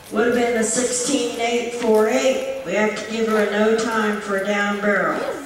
Would have been a 16.848. We have to give her a no time for a down barrel.